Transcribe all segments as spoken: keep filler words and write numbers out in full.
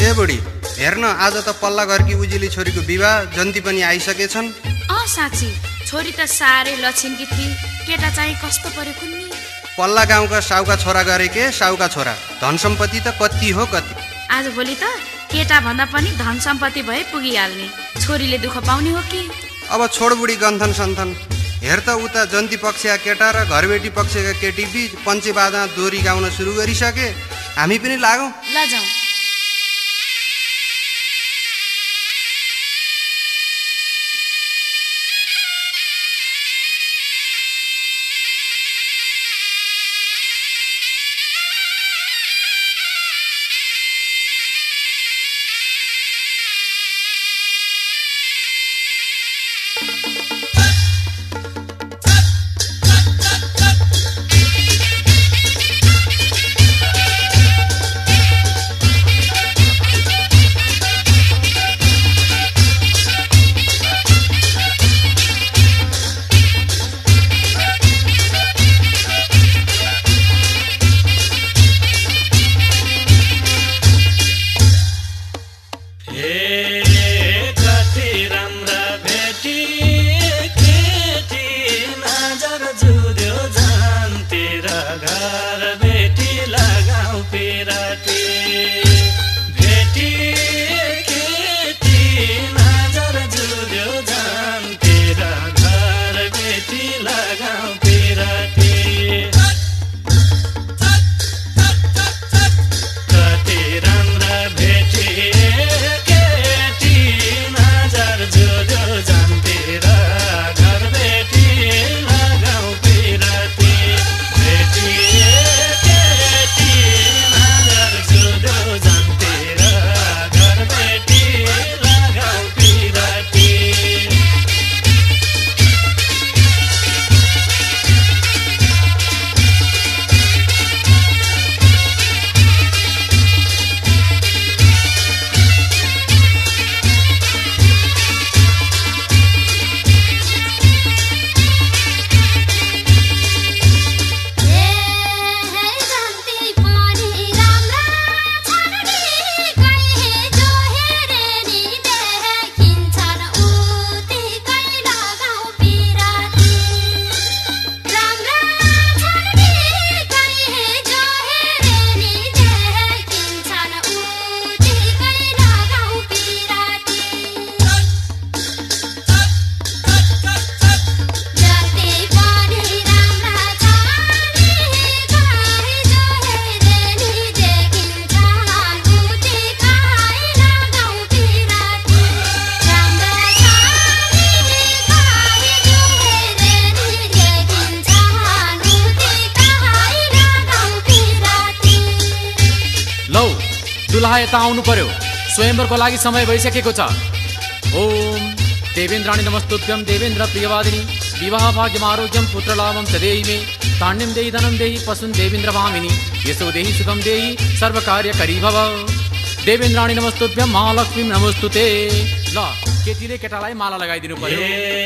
ए बुढी हेर्न, आज त पल्ला घरकी उजिली छोरीको विवाह जन्ती पनि आइसकेछन्। अँ साँच्ची, छोरी त साह्रै लक्षणकी थिए, केटा चाहिँ कस्तो पऱ्यो कुन्नी। पल्ला गाउँका साउका छोरा गरे के साउका छोरा, धन सम्पत्ति त कति हो कति। आज भोलि त केटा भन्दा पनि धन सम्पत्ति भए पुगिहाल्ने, छोरीले दुःख पाउने हो कि। अब छोड बुढी गन्थन सन्थन, हेर त उता जन्ती पक्षका केटा र घरबेटी पक्षका केटी बीच पञ्चेबाजा दोरी गाउन सुरु गरिसके, हामी पनि लागौँ। ल जाउँ। यता आउनु पर्यो, स्वयंवरको लागि समय भइसकेको छ। ओम देवेन्द्राणी नमस्तुभ्यं देवेन्द्र प्रियवादिनी, विवाह भाग्यम आरोग्यम पुत्र लाभम च देहि मे, ताण्यम देहि धनम देहि पशुन देवेन्द्र भामिनी, यशो देहि सुखम देहि सर्व कार्य करी भव। देवेन्द्राणी नमस्तुभ्यं महालक्ष्मी नमस्तुते। ल केटीले केटालाई माला लगाइदिनु पर्यो।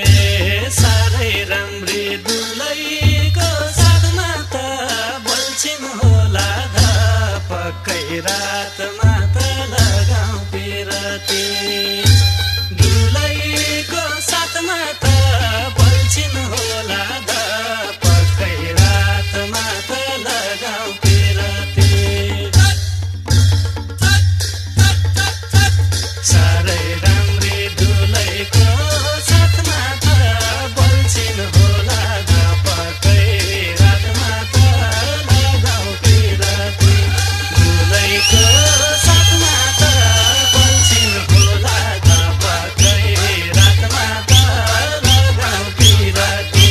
सारै राम्री दुलैको साथमा त बोल्छिन् होला ध पक्कै रातमा त लगाउँ पिरती, दुलैको साथमा त बोल्छिन् होला ध पक्कै रातमा त लगाउँ पिरती। सारै राम्री दुलैको साथमा त बोल्छिन् होला ध पक्कै रातमा त लगाउँ पिरती, दुलैको साथमा त बोल्छिन् होला ध पक्कै रातमा त लगाउँ पिरती।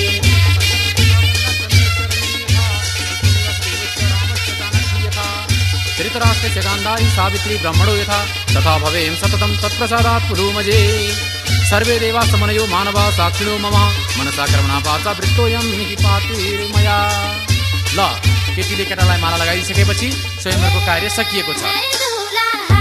धृतराष्ट्रस्य गान्धारी सावित्री ब्रह्मणो यथा तथा भवेम सततं तत्प्रसादात् पुरुमजे। सर्वे देवा समनयो मानवा साक्षिणो मम मनसा कर्मणा वाचा वृत्तोऽयं हि पातिर्मया। ल केटीले केटालाई माला लगाइसकेपछि स्वयंवरको कार्य सकिएको छ।